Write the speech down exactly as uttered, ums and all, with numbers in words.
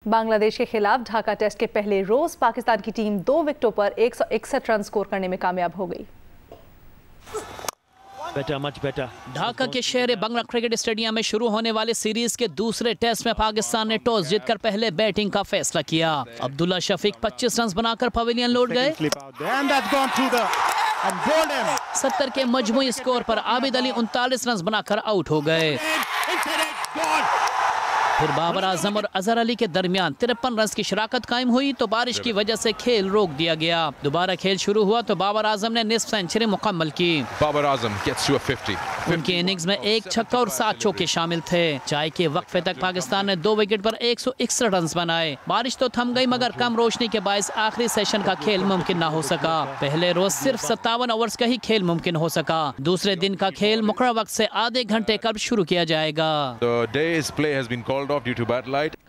बांग्लादेश के खिलाफ ढाका टेस्ट के पहले रोज पाकिस्तान की टीम दो विकेटों पर एक सौ इकसठ रन स्कोर करने में कामयाब हो गई। Better, much better. ढाका के शहर बंगला क्रिकेट स्टेडियम में शुरू होने वाले सीरीज के दूसरे टेस्ट में पाकिस्तान ने टॉस जीतकर पहले बैटिंग का फैसला किया। अब्दुल्ला शफीक पच्चीस रन बनाकर पवेलियन लौट गए। सत्तर के मजमूई स्कोर पर आबिद अली उनतालीस रन बनाकर आउट हो गए। फिर बाबर आजम और अजहर अली के दरमियान तिरपन रन की शराकत कायम हुई तो बारिश की वजह से खेल रोक दिया गया। दोबारा खेल शुरू हुआ तो बाबर आजम ने निस्फ सेंचुरी मुकम्मल की। Babar Azam gets to a fifty. उनकी इनिंग्स में एक छक्का और सात चौके शामिल थे। चाय के वक्फे तक पाकिस्तान ने दो विकेट पर एक सौ इकसठ रन बनाए। बारिश तो थम गई मगर कम रोशनी के बायस आखिरी सेशन का खेल मुमकिन न हो सका। पहले रोज सिर्फ सत्तावन ओवर्स का ही खेल मुमकिन हो सका। दूसरे दिन का खेल मुकर्रर वक्त से आधे घंटे कब शुरू किया जाएगा। The day's play has been called off due to bad light.